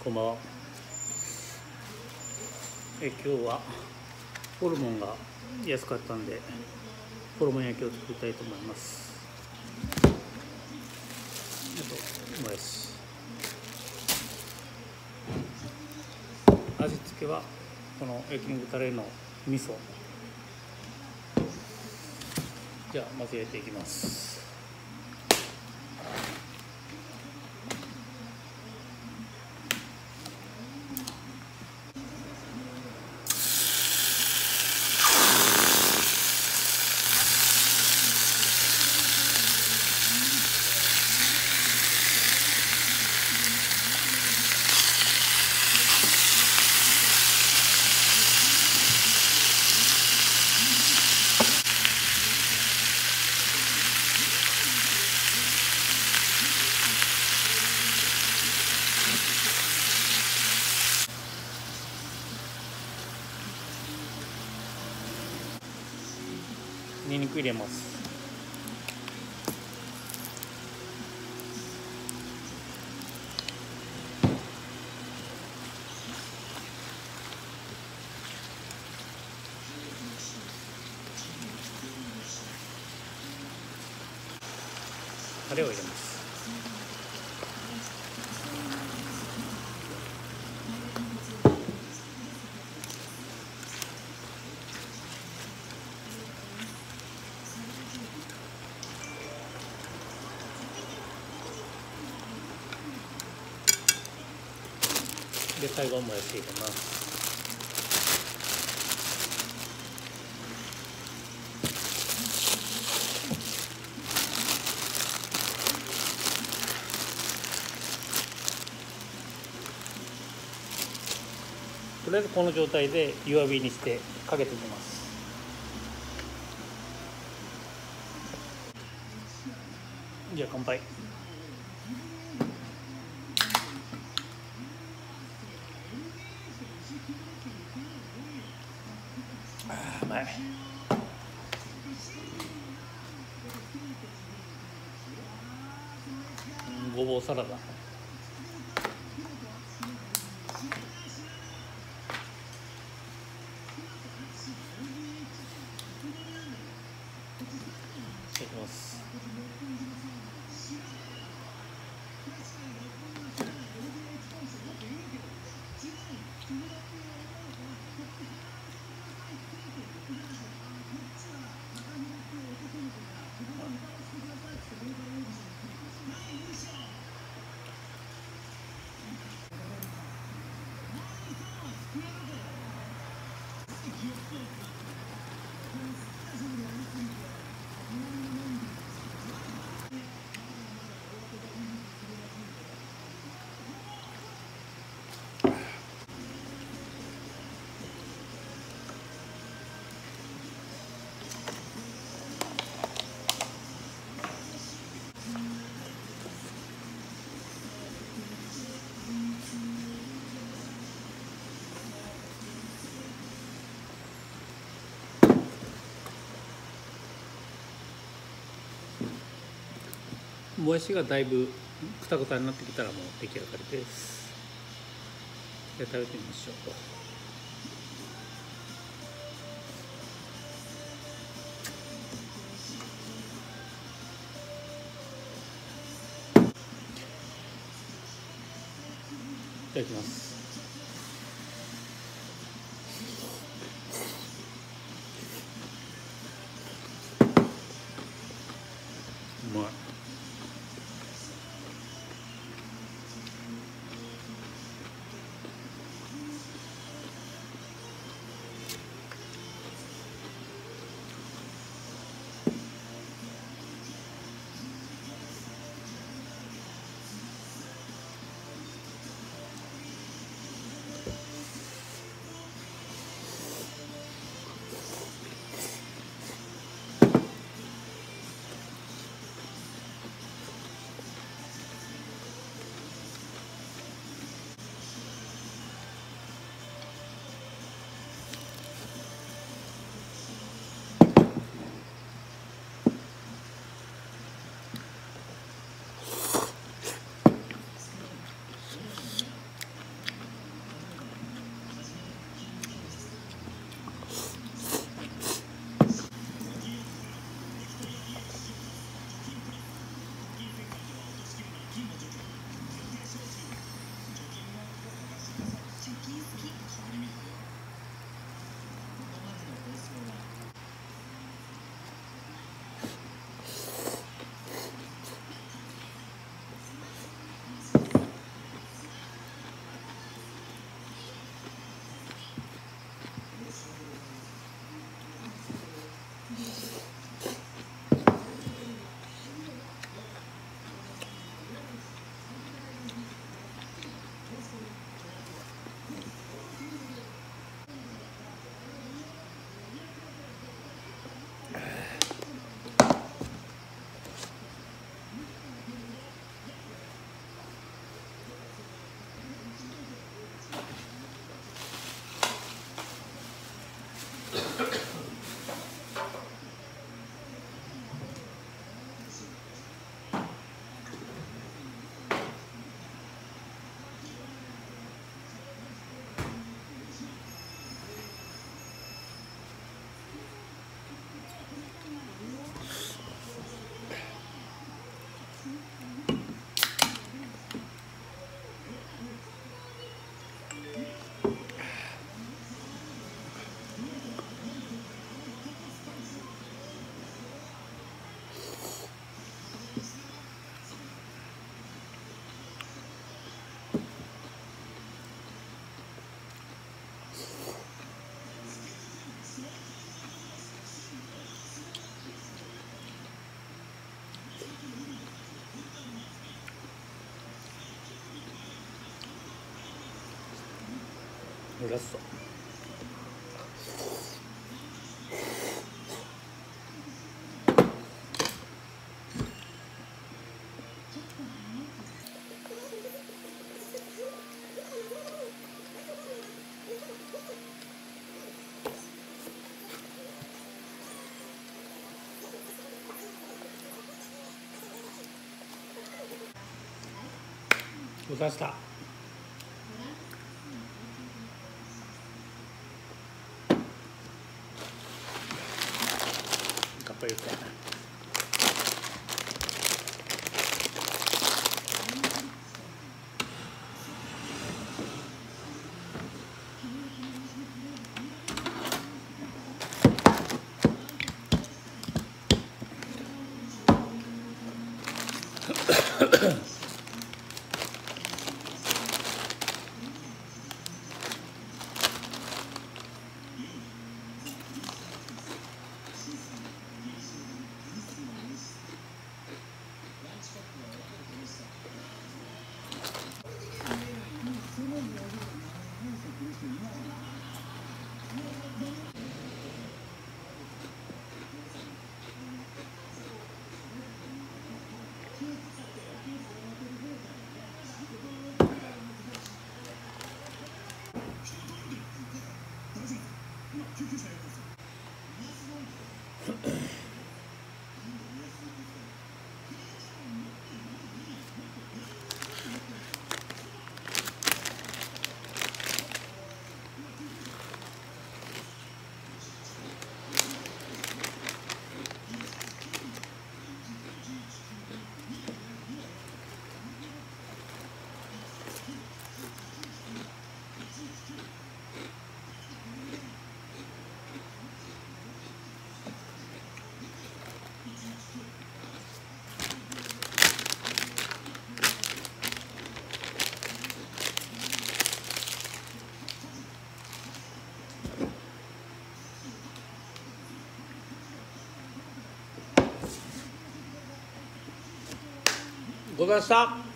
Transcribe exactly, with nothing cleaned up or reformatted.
こんばんは。え今日はホルモンが安かったんでホルモン焼きを作りたいと思います。あともやし、味付けはこの焼肉タレの味噌。じゃあまず焼いていきます。にんにく入れます。タレを入れます。で最後もやし入れます。とりあえずこの状態で弱火にしてかけてみます。じゃあ乾杯。あーうまい。ごぼうサラダ。いただきます。もやしがだいぶくたくたになってきたらもう出来上がりです。じゃあ食べてみましょう。いただきます。うまい。 ラスト。お出した。カッパ言って。ございました。